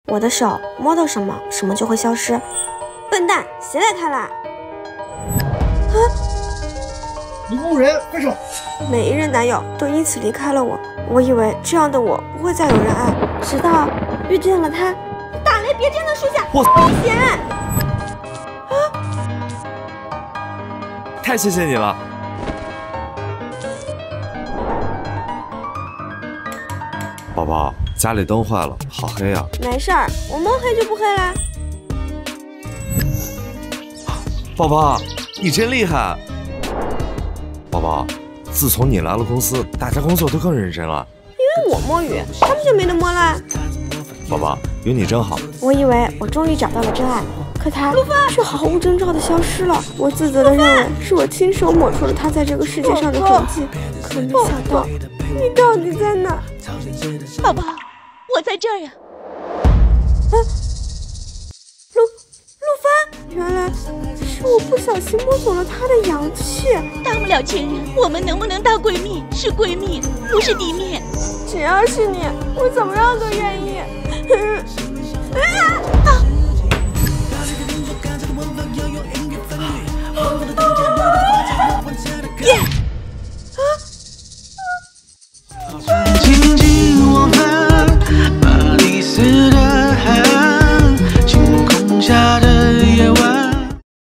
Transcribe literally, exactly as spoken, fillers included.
我的手摸到什么，什么就会消失。笨蛋，谁来开了？啊！ 路人，分手！ 每一任男友都因此离开了我，我以为这样的我不会再有人爱，直到遇见了他。打雷，别站在树下， 我危险！啊！ 太谢谢你了。宝宝，家里灯坏了，好黑啊。 没事儿，我摸黑就不黑了。 宝宝，你真厉害。宝宝，自从你来了公司，大家工作都更认真了。 因为我摸鱼，他们就没得摸啦。 宝宝，有你真好。 我以为我终于找到了真爱，可他却毫无征兆的消失了。我自责的认为是我亲手抹除了他在这个世界上的痕迹，可没想到你到底在哪？ 宝宝，我在这儿呀。 啊，陆陆帆，原来是我不小心摸走了他的阳气。 当不了情人，我们能不能当闺蜜？是闺蜜，不是敌面。 只要是你，我怎么样都愿意。啊！耶！啊！